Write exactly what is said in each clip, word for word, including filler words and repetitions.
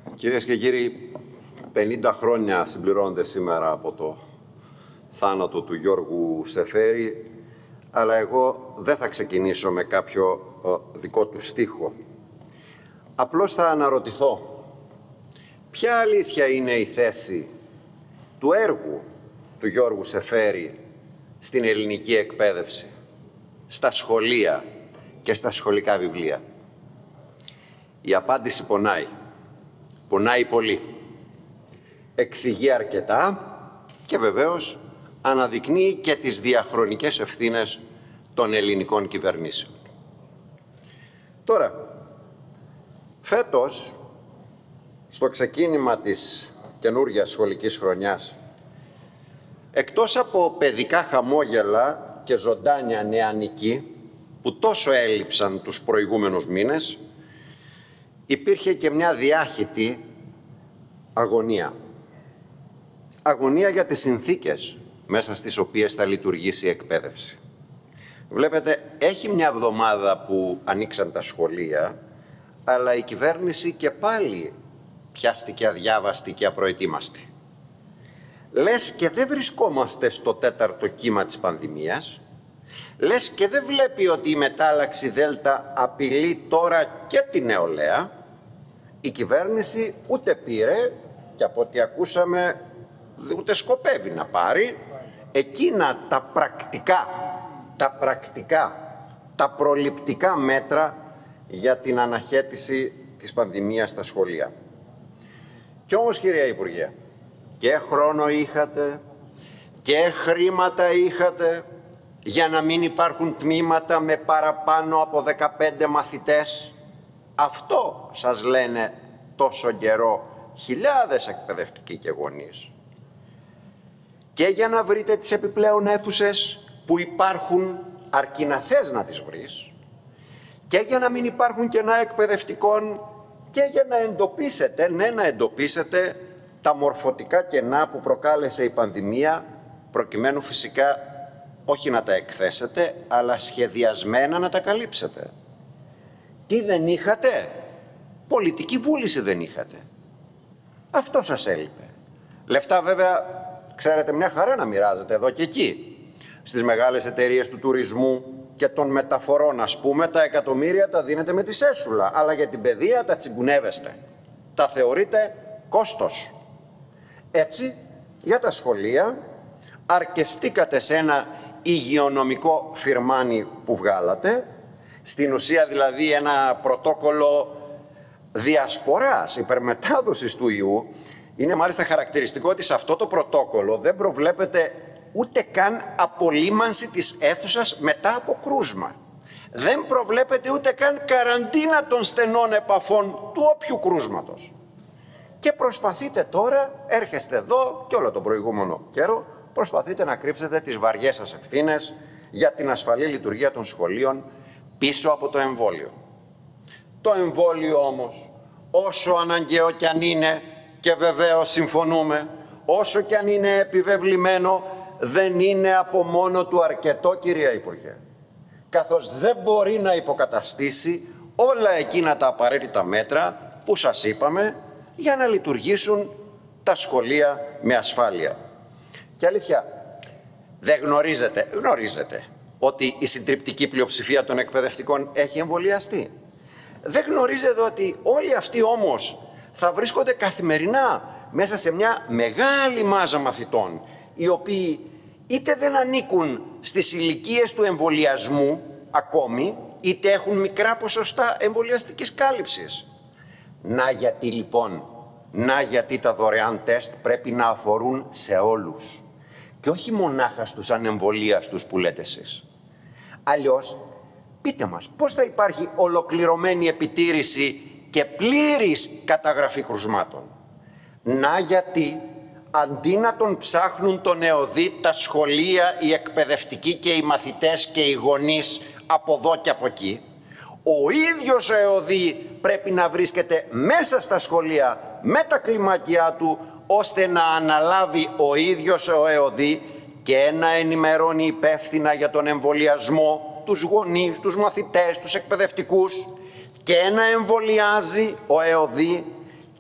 Κυρίες και κύριοι, πενήντα χρόνια συμπληρώνονται σήμερα από το θάνατο του Γιώργου Σεφέρη, αλλά εγώ δεν θα ξεκινήσω με κάποιο ε, δικό του στίχο. Απλώς θα αναρωτηθώ, ποια αλήθεια είναι η θέση του έργου του Γιώργου Σεφέρη στην ελληνική εκπαίδευση, στα σχολεία και στα σχολικά βιβλία? Η απάντηση πονάει. Πονάει πολύ. Εξηγεί αρκετά και βεβαίως αναδεικνύει και τις διαχρονικές ευθύνες των ελληνικών κυβερνήσεων. Τώρα, φέτος, στο ξεκίνημα της καινούργιας σχολικής χρονιάς, εκτός από παιδικά χαμόγελα και ζωντάνια νεανική που τόσο έλειψαν τους προηγούμενους μήνες, υπήρχε και μια διάχυτη αγωνία. Αγωνία για τις συνθήκες μέσα στις οποίες θα λειτουργήσει η εκπαίδευση. Βλέπετε, έχει μια εβδομάδα που ανοίξαν τα σχολεία, αλλά η κυβέρνηση και πάλι πιάστηκε αδιάβαστη και απροετοίμαστη. Λες και δεν βρισκόμαστε στο τέταρτο κύμα της πανδημίας, λες και δεν βλέπει ότι η μετάλλαξη Δέλτα απειλεί τώρα και την νεολαία. Η κυβέρνηση ούτε πήρε, και από ό,τι ακούσαμε ούτε σκοπεύει να πάρει, εκείνα τα πρακτικά, τα πρακτικά, τα προληπτικά μέτρα για την αναχέτηση της πανδημίας στα σχολεία. Κι όμως, κυρία Υπουργέ, και χρόνο είχατε και χρήματα είχατε για να μην υπάρχουν τμήματα με παραπάνω από δεκαπέντε μαθητές. Αυτό σας λένε τόσο καιρό χιλιάδες εκπαιδευτικοί και γονείς. Και για να βρείτε τις επιπλέον αίθουσες που υπάρχουν, αρκεί να θες να τις βρεις, και για να μην υπάρχουν κενά εκπαιδευτικών, και για να εντοπίσετε, ναι, να εντοπίσετε τα μορφωτικά κενά που προκάλεσε η πανδημία, προκειμένου φυσικά όχι να τα εκθέσετε, αλλά σχεδιασμένα να τα καλύψετε. Τι δεν είχατε? Πολιτική βούληση δεν είχατε. Αυτό σας έλειπε. Λεφτά βέβαια, ξέρετε, μια χαρά να μοιράζετε εδώ και εκεί. Στις μεγάλες εταιρείες του τουρισμού και των μεταφορών, ας πούμε, τα εκατομμύρια τα δίνετε με τη σέσουλα. Αλλά για την παιδεία τα τσιμπουνεύεστε. Τα θεωρείτε κόστος. Έτσι, για τα σχολεία αρκεστήκατε σε ένα υγειονομικό φιρμάνι που βγάλατε, στην ουσία δηλαδή ένα πρωτόκολλο διασποράς, υπερμετάδοσης του ιού. Είναι μάλιστα χαρακτηριστικό ότι σε αυτό το πρωτόκολλο δεν προβλέπεται ούτε καν απολύμανση της αίθουσας μετά από κρούσμα. Δεν προβλέπεται ούτε καν καραντίνα των στενών επαφών του όποιου κρούσματος. Και προσπαθείτε τώρα, έρχεστε εδώ και όλο τον προηγούμενο καιρό, προσπαθείτε να κρύψετε τις βαριές σας ευθύνες για την ασφαλή λειτουργία των σχολείων πίσω από το εμβόλιο. Το εμβόλιο όμως, όσο αναγκαίο κι αν είναι, και βεβαίως συμφωνούμε, όσο κι αν είναι επιβεβλημένο, δεν είναι από μόνο του αρκετό, κυρία Υπουργέ, καθώς δεν μπορεί να υποκαταστήσει όλα εκείνα τα απαραίτητα μέτρα που σας είπαμε για να λειτουργήσουν τα σχολεία με ασφάλεια. Και αλήθεια, δεν γνωρίζετε, γνωρίζετε ότι η συντριπτική πλειοψηφία των εκπαιδευτικών έχει εμβολιαστεί. Δεν γνωρίζετε ότι όλοι αυτοί όμως θα βρίσκονται καθημερινά μέσα σε μια μεγάλη μάζα μαθητών, οι οποίοι είτε δεν ανήκουν στις ηλικίες του εμβολιασμού ακόμη, είτε έχουν μικρά ποσοστά εμβολιαστικής κάλυψης. Να γιατί λοιπόν, να γιατί τα δωρεάν τεστ πρέπει να αφορούν σε όλους και όχι μονάχα στους ανεμβολίαστους που λέτε εσείς. Αλλιώς, πείτε μας, πώς θα υπάρχει ολοκληρωμένη επιτήρηση και πλήρης καταγραφή κρουσμάτων? Να γιατί, αντί να τον ψάχνουν τον ΕΟΔΗ τα σχολεία, οι εκπαιδευτικοί και οι μαθητές και οι γονείς από εδώ και από εκεί, ο ίδιος ο ΕΟΔΗ πρέπει να βρίσκεται μέσα στα σχολεία με τα κλιμάκια του, ώστε να αναλάβει ο ίδιος ο ΕΟΔΗ και να ενημερώνει υπεύθυνα για τον εμβολιασμό τους γονείς, τους μαθητές, τους εκπαιδευτικούς, και να εμβολιάζει ο ΕΟΔΗ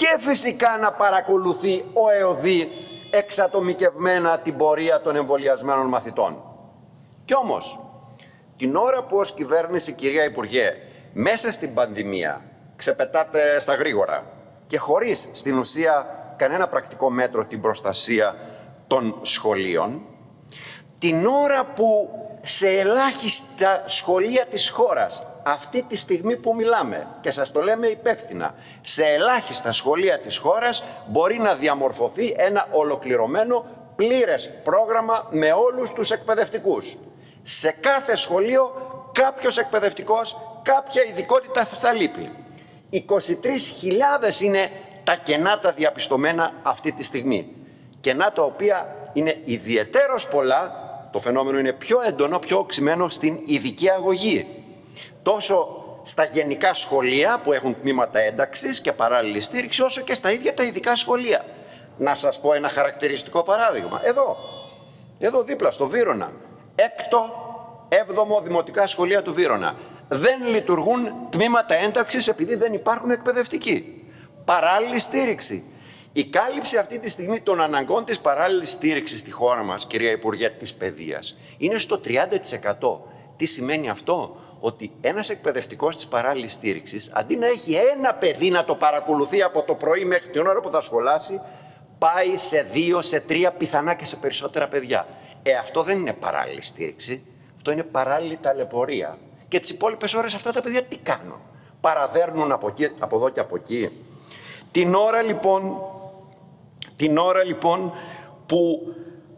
και φυσικά να παρακολουθεί ο ΕΟΔΗ εξατομικευμένα την πορεία των εμβολιασμένων μαθητών. Κι όμως, την ώρα που ως κυβέρνηση, κυρία Υπουργέ, μέσα στην πανδημία ξεπετάτε στα γρήγορα και χωρίς στην ουσία κανένα πρακτικό μέτρο την προστασία των σχολείων, την ώρα που σε ελάχιστα σχολεία της χώρας, αυτή τη στιγμή που μιλάμε, και σας το λέμε υπεύθυνα, σε ελάχιστα σχολεία της χώρας μπορεί να διαμορφωθεί ένα ολοκληρωμένο πλήρες πρόγραμμα με όλους τους εκπαιδευτικούς. Σε κάθε σχολείο κάποιος εκπαιδευτικός, κάποια ειδικότητα θα λείπει. είκοσι τρεις χιλιάδες είναι τα κενά τα διαπιστωμένα αυτή τη στιγμή. Κενά τα οποία είναι ιδιαιτέρως πολλά, το φαινόμενο είναι πιο έντονο, πιο οξυμένο στην ειδική αγωγή. Τόσο στα γενικά σχολεία που έχουν τμήματα ένταξης και παράλληλη στήριξη, όσο και στα ίδια τα ειδικά σχολεία. Να σας πω ένα χαρακτηριστικό παράδειγμα. Εδώ, εδώ δίπλα στο Βύρωνα, έκτο, έβδομο δημοτικά σχολεία του Βύρωνα. Δεν λειτουργούν τμήματα ένταξης επειδή δεν υπάρχουν εκπαιδευτικοί. Παράλληλη στήριξη. Η κάλυψη αυτή τη στιγμή των αναγκών της παράλληλης στήριξης στη χώρα μας, κυρία Υπουργέ της Παιδείας, είναι στο τριάντα τοις εκατό. Τι σημαίνει αυτό? Ότι ένας εκπαιδευτικός της παράλληλης στήριξης, αντί να έχει ένα παιδί να το παρακολουθεί από το πρωί μέχρι την ώρα που θα σχολάσει, πάει σε δύο, σε τρία, πιθανά και σε περισσότερα παιδιά. Ε, αυτό δεν είναι παράλληλη στήριξη, αυτό είναι παράλληλη ταλαιπωρία. Και τις υπόλοιπες ώρες αυτά τα παιδιά τι κάνουν? Παραδέρνουν από, εκεί, από εδώ και από εκεί. Την ώρα λοιπόν, την ώρα λοιπόν που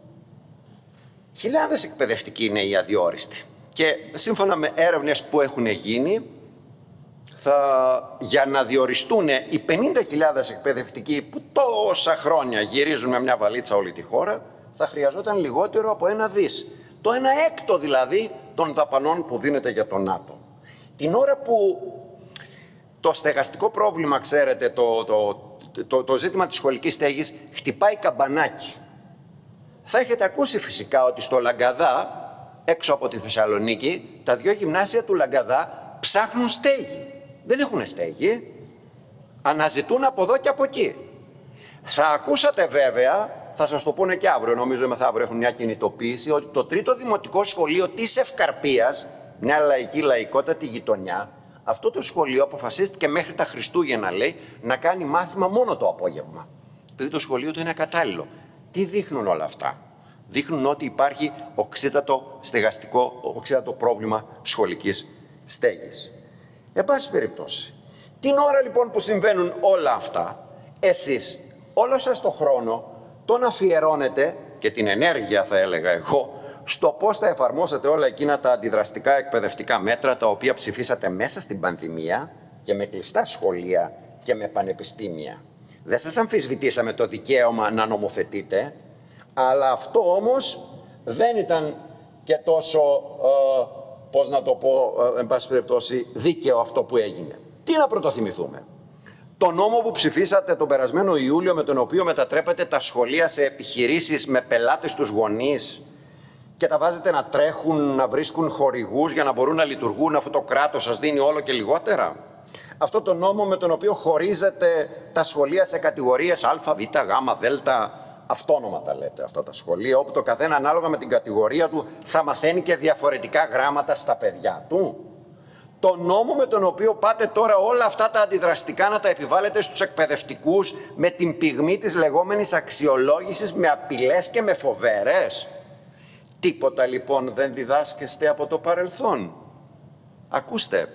χιλιάδες εκπαιδευτικοί είναι οι αδιόριστοι. Και σύμφωνα με έρευνες που έχουν γίνει, θα, για να διοριστούν οι πενήντα χιλιάδες εκπαιδευτικοί που τόσα χρόνια γυρίζουν με μια βαλίτσα όλη τη χώρα, θα χρειαζόταν λιγότερο από ένα δις. Το ένα έκτο δηλαδή των δαπανών που δίνεται για τον ΝΑΤΟ. Την ώρα που το στεγαστικό πρόβλημα, ξέρετε, το, το, το, το ζήτημα της σχολικής στέγης χτυπάει καμπανάκι. Θα έχετε ακούσει φυσικά ότι στο Λαγκαδά, έξω από τη Θεσσαλονίκη, τα δύο γυμνάσια του Λαγκαδά ψάχνουν στέγη. Δεν έχουν στέγη. Αναζητούν από εδώ και από εκεί. Θα ακούσατε βέβαια, θα σας το πούνε και αύριο, νομίζω μεθαύριο έχουν μια κινητοποίηση, ότι το τρίτο δημοτικό σχολείο της Ευκαρπίας, μια λαϊκή λαϊκότατη γειτονιά, αυτό το σχολείο αποφασίστηκε μέχρι τα Χριστούγεννα, λέει, να κάνει μάθημα μόνο το απόγευμα. Επειδή το σχολείο του είναι ακατάλληλο. Τι δείχνουν όλα αυτά? Δείχνουν ότι υπάρχει οξύτατο στεγαστικό, οξύτατο πρόβλημα σχολικής στέγης. Εν πάση περιπτώσει, την ώρα λοιπόν που συμβαίνουν όλα αυτά, εσείς όλο σας το χρόνο τον αφιερώνετε, και την ενέργεια θα έλεγα εγώ, στο πώς θα εφαρμόσετε όλα εκείνα τα αντιδραστικά εκπαιδευτικά μέτρα τα οποία ψηφίσατε μέσα στην πανδημία και με κλειστά σχολεία και με πανεπιστήμια. Δεν σας αμφισβητήσαμε το δικαίωμα να νομοθετείτε, αλλά αυτό όμως δεν ήταν και τόσο, ε, πώς να το πω, ε, εν πάση περιπτώσει, δίκαιο αυτό που έγινε. Τι να πρωτοθυμηθούμε? Το νόμο που ψηφίσατε τον περασμένο Ιούλιο, με τον οποίο μετατρέπετε τα σχολεία σε επιχειρήσεις με πελάτες τους γονείς και τα βάζετε να τρέχουν, να βρίσκουν χορηγούς για να μπορούν να λειτουργούν, αφού το κράτος σας δίνει όλο και λιγότερα. Αυτό το νόμο με τον οποίο χωρίζετε τα σχολεία σε κατηγορίες Α, Β, Γ, Δ, αυτόνομα τα λέτε αυτά τα σχολεία, όπου το καθένα ανάλογα με την κατηγορία του θα μαθαίνει και διαφορετικά γράμματα στα παιδιά του. Το νόμο με τον οποίο πάτε τώρα όλα αυτά τα αντιδραστικά να τα επιβάλλετε στους εκπαιδευτικούς με την πυγμή της λεγόμενης αξιολόγησης, με απειλές και με φοβέρες. Τίποτα λοιπόν δεν διδάσκεστε από το παρελθόν? Ακούστε,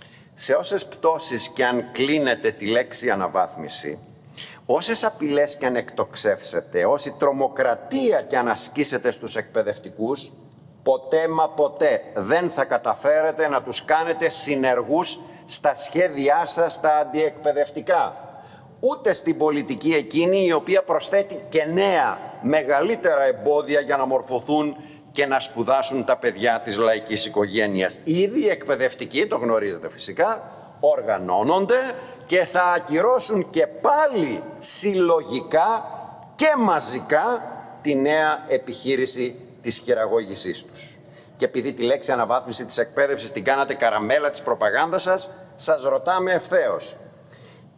σε όσες πτώσεις και αν κλείνετε τη λέξη αναβάθμιση, όσες απειλές και αν εκτοξεύσετε, όση τρομοκρατία και αν ασκήσετε στους εκπαιδευτικούς, ποτέ μα ποτέ δεν θα καταφέρετε να τους κάνετε συνεργούς στα σχέδιά σας στα αντιεκπαιδευτικά. Ούτε στην πολιτική εκείνη η οποία προσθέτει και νέα, μεγαλύτερα εμπόδια για να μορφωθούν και να σπουδάσουν τα παιδιά της λαϊκής οικογένειας. Ήδη οι εκπαιδευτικοί, το γνωρίζετε φυσικά, οργανώνονται και θα ακυρώσουν και πάλι συλλογικά και μαζικά τη νέα επιχείρηση της χειραγώγησής τους. Και επειδή τη λέξη αναβάθμιση της εκπαίδευσης την κάνατε καραμέλα της προπαγάνδας σας, σας ρωτάμε ευθέως.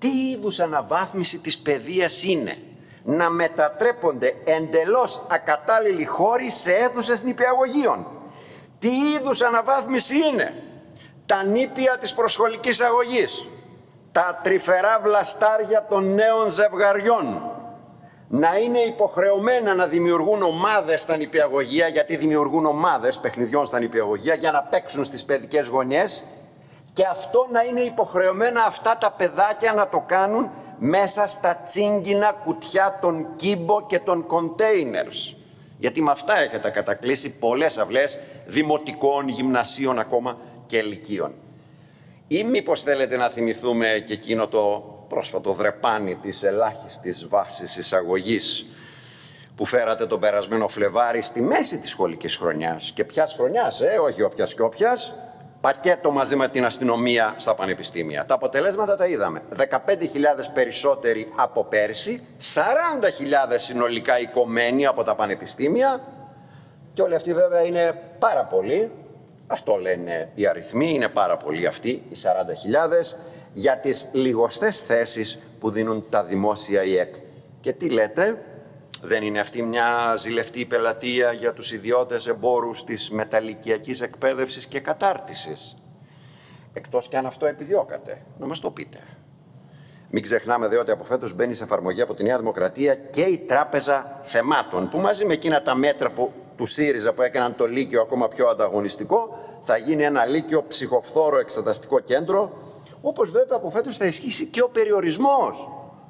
Τι είδους αναβάθμιση της παιδείας είναι να μετατρέπονται εντελώς ακατάλληλοι χώροι σε αίθουσες νηπιαγωγείων? Τι είδους αναβάθμιση είναι τα νήπια της προσχολικής αγωγής, τα τρυφερά βλαστάρια των νέων ζευγαριών να είναι υποχρεωμένα να δημιουργούν ομάδες στα νηπιαγωγεία, γιατί δημιουργούν ομάδες παιχνιδιών στα νηπιαγωγεία για να παίξουν στις παιδικές γωνιές, και αυτό να είναι υποχρεωμένα αυτά τα παιδάκια να το κάνουν μέσα στα τσίγκινα κουτιά των Κίμπο και των containers. Γιατί με αυτά έχετε κατακλείσει πολλές αυλές δημοτικών, γυμνασίων ακόμα και ηλικίων. Ή μήπως θέλετε να θυμηθούμε και εκείνο το πρόσφατο δρεπάνι της ελάχιστης βάσης εισαγωγής που φέρατε τον περασμένο Φλεβάρι στη μέση της σχολικής χρονιάς? Και ποιας χρονιάς, ε, όχι όποιας και όποιας, πακέτο μαζί με την αστυνομία στα πανεπιστήμια. Τα αποτελέσματα τα είδαμε. δεκαπέντε χιλιάδες περισσότεροι από πέρσι, σαράντα χιλιάδες συνολικά οικομένοι από τα πανεπιστήμια, και όλοι αυτοί βέβαια είναι πάρα πολλοί. Αυτό λένε οι αριθμοί, είναι πάρα πολλοί αυτοί οι σαράντα χιλιάδες για τις λιγοστές θέσεις που δίνουν τα δημόσια ΙΕΚ. Και τι λέτε, δεν είναι αυτή μια ζηλευτή πελατεία για τους ιδιώτες εμπόρους της μεταλυκιακής εκπαίδευσης και κατάρτισης? Εκτός και αν αυτό επιδιώκατε, να μας το πείτε. Μην ξεχνάμε δε ότι από φέτος μπαίνει σε εφαρμογή από τη Νέα Δημοκρατία και η Τράπεζα Θεμάτων, που μαζί με εκείνα τα μέτρα που, του ΣΥΡΙΖΑ που έκαναν το Λύκειο ακόμα πιο ανταγωνιστικό, θα γίνει ένα Λύκειο ψυχοφθόρο εξεταστικό κέντρο, όπως βέβαια από φέτος θα ισχύσει και ο περιορισμός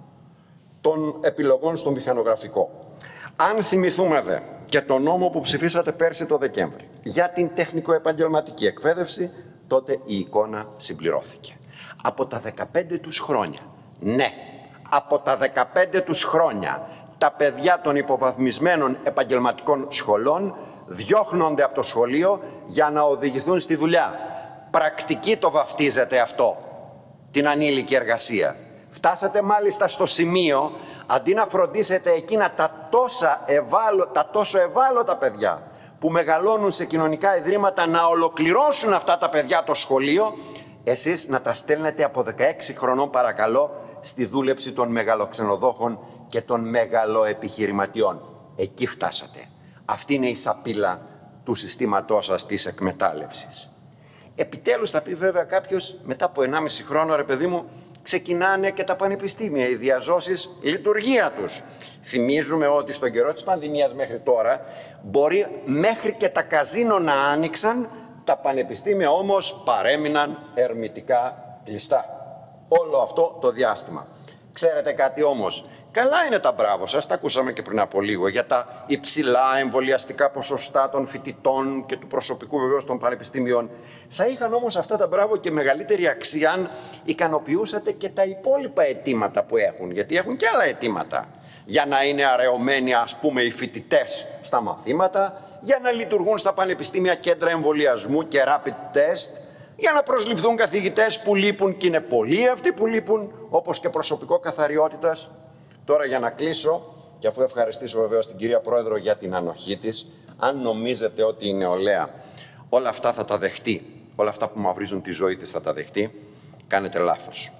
των επιλογών στο μηχανογραφικό. Αν θυμηθούμε δε και τον νόμο που ψηφίσατε πέρσι το Δεκέμβρη για την τεχνικοεπαγγελματική εκπαίδευση, τότε η εικόνα συμπληρώθηκε. Από τα δεκαπέντε τους χρόνια, ναι, από τα δεκαπέντε τους χρόνια, τα παιδιά των υποβαθμισμένων επαγγελματικών σχολών διώχνονται από το σχολείο για να οδηγηθούν στη δουλειά. Πρακτική το βαφτίζεται αυτό, την ανήλικη εργασία. Φτάσατε μάλιστα στο σημείο, αντί να φροντίσετε εκείνα τα, τόσα ευάλω, τα τόσο ευάλωτα παιδιά που μεγαλώνουν σε κοινωνικά ιδρύματα, να ολοκληρώσουν αυτά τα παιδιά το σχολείο, εσείς να τα στέλνετε από δεκαέξι χρονών παρακαλώ στη δούλεψη των μεγαλοξενοδόχων και των μεγαλοεπιχειρηματιών. Εκεί φτάσατε. Αυτή είναι η σαπίλα του συστήματός σας της εκμετάλλευσης. Επιτέλους θα πει βέβαια κάποιος, μετά από ενάμιση χρόνο, ρε παιδί μου, ξεκινάνε και τα πανεπιστήμια, οι διαζώσεις λειτουργία τους. Θυμίζουμε ότι στον καιρό της πανδημίας μέχρι τώρα μπορεί μέχρι και τα καζίνο να άνοιξαν, τα πανεπιστήμια όμως παρέμειναν ερμητικά κλειστά όλο αυτό το διάστημα. Ξέρετε κάτι όμως, καλά είναι τα μπράβο σας, τα ακούσαμε και πριν από λίγο, για τα υψηλά εμβολιαστικά ποσοστά των φοιτητών και του προσωπικού βεβαίως των πανεπιστήμιων. Θα είχαν όμως αυτά τα μπράβο και μεγαλύτερη αξία αν ικανοποιούσατε και τα υπόλοιπα αιτήματα που έχουν, γιατί έχουν και άλλα αιτήματα, για να είναι αραιωμένοι ας πούμε οι φοιτητές στα μαθήματα, για να λειτουργούν στα πανεπιστήμια κέντρα εμβολιασμού και rapid test, για να προσληφθούν καθηγητές που λείπουν, και είναι πολλοί αυτοί που λείπουν, όπως και προσωπικό καθαριότητας. Τώρα για να κλείσω, και αφού ευχαριστήσω βεβαίως την κυρία Πρόεδρο για την ανοχή της, αν νομίζετε ότι η νεολαία όλα αυτά θα τα δεχτεί, όλα αυτά που μαυρίζουν τη ζωή της θα τα δεχτεί, κάνετε λάθος.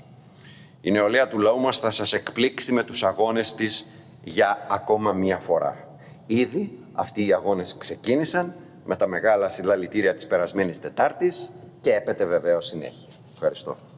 Η νεολαία του λαού μας θα σας εκπλήξει με τους αγώνες της για ακόμα μία φορά. Ήδη αυτοί οι αγώνες ξεκίνησαν με τα μεγάλα συλλαλητήρια της περασμένης Τετάρτης και έπεται βεβαίως συνέχεια. Ευχαριστώ.